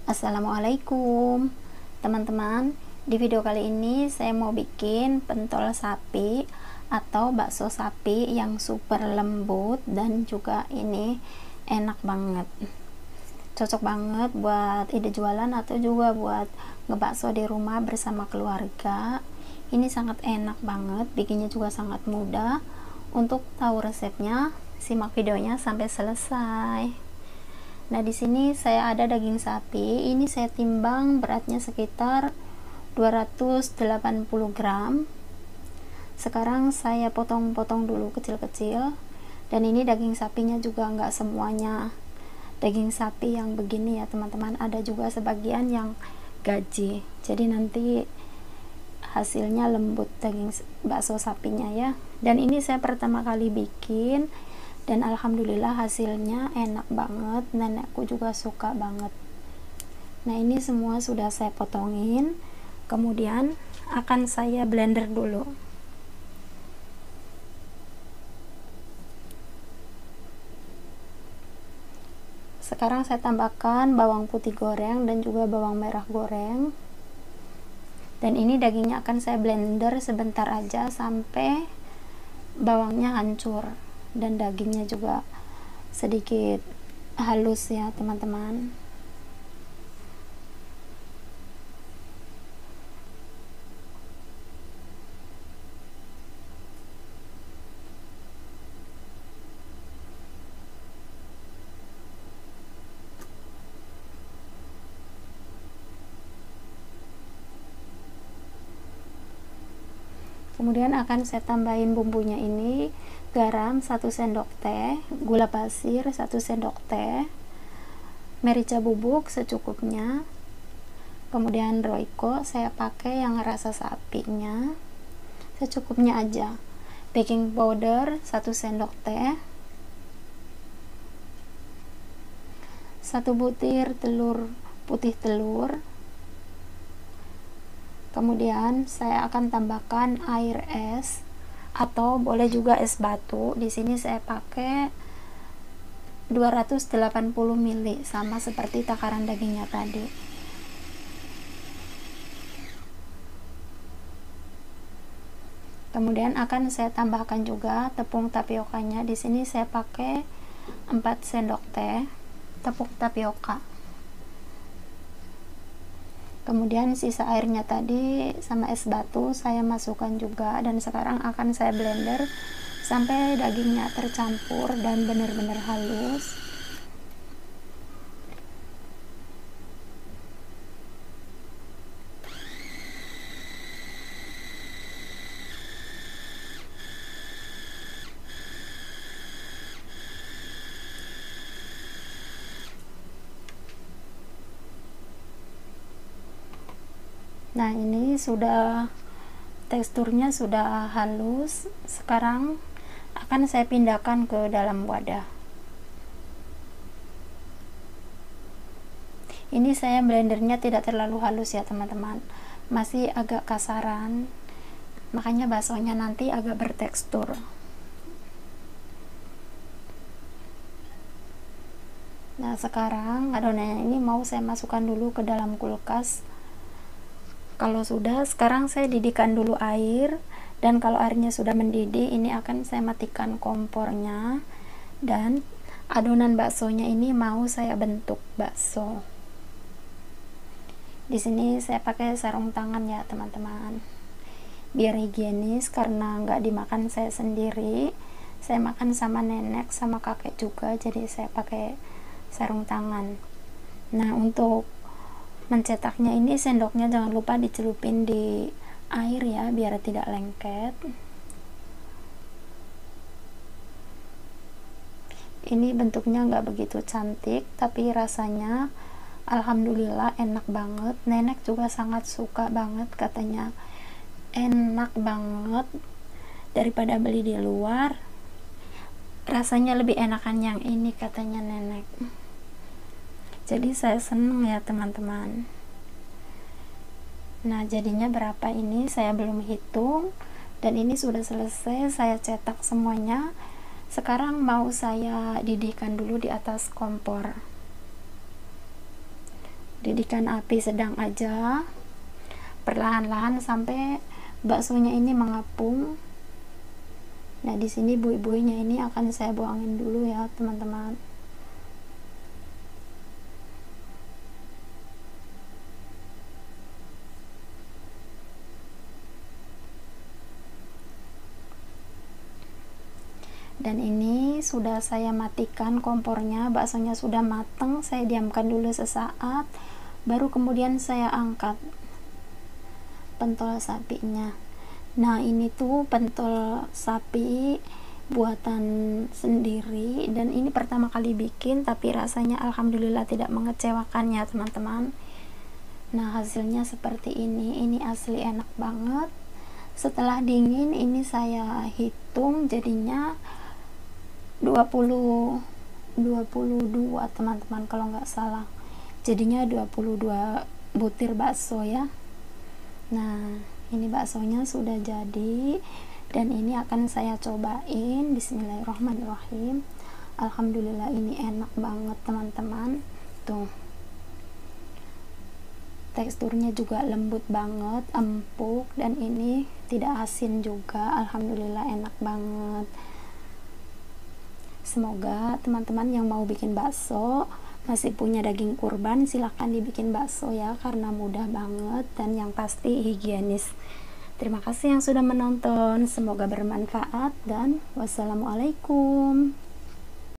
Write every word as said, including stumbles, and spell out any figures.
Assalamualaikum teman-teman. Di video kali ini saya mau bikin pentol sapi atau bakso sapi yang super lembut dan juga ini enak banget. Cocok banget buat ide jualan atau juga buat ngebakso di rumah bersama keluarga. Ini sangat enak banget, bikinnya juga sangat mudah. Untuk tahu resepnya, simak videonya sampai selesai. Nah, di sini saya ada daging sapi. Ini saya timbang beratnya sekitar dua ratus delapan puluh gram. Sekarang saya potong-potong dulu kecil-kecil. Dan ini daging sapinya juga nggak semuanya daging sapi yang begini ya teman-teman. Ada juga sebagian yang gaji. Jadi nanti hasilnya lembut daging bakso sapinya ya. Dan ini saya pertama kali bikin. Dan alhamdulillah hasilnya enak banget, nenekku juga suka banget. Nah, ini semua sudah saya potongin, kemudian akan saya blender dulu. Sekarang saya tambahkan bawang putih goreng dan juga bawang merah goreng. Dan ini dagingnya akan saya blender sebentar aja sampai bawangnya hancur dan dagingnya juga sedikit halus ya teman-teman. Kemudian akan saya tambahin bumbunya ini, garam satu sendok teh, gula pasir satu sendok teh, merica bubuk secukupnya, kemudian roiko saya pakai yang rasa sapinya secukupnya aja, baking powder satu sendok teh, satu butir telur putih telur. Kemudian saya akan tambahkan air es atau boleh juga es batu. Di sini saya pakai dua ratus delapan puluh mililiter sama seperti takaran dagingnya tadi. Kemudian akan saya tambahkan juga tepung tapiokanya. Di sini saya pakai empat sendok teh tepung tapioka. Kemudian sisa airnya tadi sama es batu saya masukkan juga, dan sekarang akan saya blender sampai dagingnya tercampur dan benar-benar halus. Nah, ini sudah teksturnya sudah halus. Sekarang akan saya pindahkan ke dalam wadah. Ini saya blendernya tidak terlalu halus ya teman-teman, masih agak kasaran, makanya baksonya nanti agak bertekstur. Nah, sekarang adonannya ini mau saya masukkan dulu ke dalam kulkas. Kalau sudah, sekarang saya didihkan dulu air, dan kalau airnya sudah mendidih, ini akan saya matikan kompornya, dan adonan baksonya ini mau saya bentuk bakso. Di sini saya pakai sarung tangan ya teman-teman, biar higienis karena nggak dimakan saya sendiri, saya makan sama nenek sama kakek juga, jadi saya pakai sarung tangan. Nah, untuk mencetaknya ini sendoknya jangan lupa dicelupin di air ya biar tidak lengket. Ini bentuknya nggak begitu cantik tapi rasanya alhamdulillah enak banget. Nenek juga sangat suka banget, katanya enak banget daripada beli di luar, rasanya lebih enakan yang ini katanya nenek. Jadi saya seneng ya teman-teman. Nah, jadinya berapa ini saya belum hitung, dan ini sudah selesai saya cetak semuanya. Sekarang mau saya didihkan dulu di atas kompor. didikan api sedang aja, perlahan-lahan sampai baksonya ini mengapung. Nah, di sini buih-buihnya ini akan saya buangin dulu ya teman-teman. Dan ini sudah saya matikan kompornya, baksonya sudah matang, saya diamkan dulu sesaat, baru kemudian saya angkat pentol sapinya. Nah, ini tuh pentol sapi buatan sendiri, dan ini pertama kali bikin, tapi rasanya alhamdulillah tidak mengecewakan ya teman-teman. Nah, hasilnya seperti ini. Ini asli enak banget. Setelah dingin ini saya hitung jadinya dua puluh dua teman-teman, kalau nggak salah jadinya dua puluh dua butir bakso ya. Nah, ini baksonya sudah jadi, dan ini akan saya cobain. Bismillahirrahmanirrahim. Alhamdulillah ini enak banget teman-teman. Tuh, teksturnya juga lembut banget, empuk, dan ini tidak asin juga. Alhamdulillah enak banget. Semoga teman-teman yang mau bikin bakso masih punya daging kurban, silahkan dibikin bakso ya, karena mudah banget dan yang pasti higienis. Terima kasih yang sudah menonton, semoga bermanfaat, dan wassalamualaikum.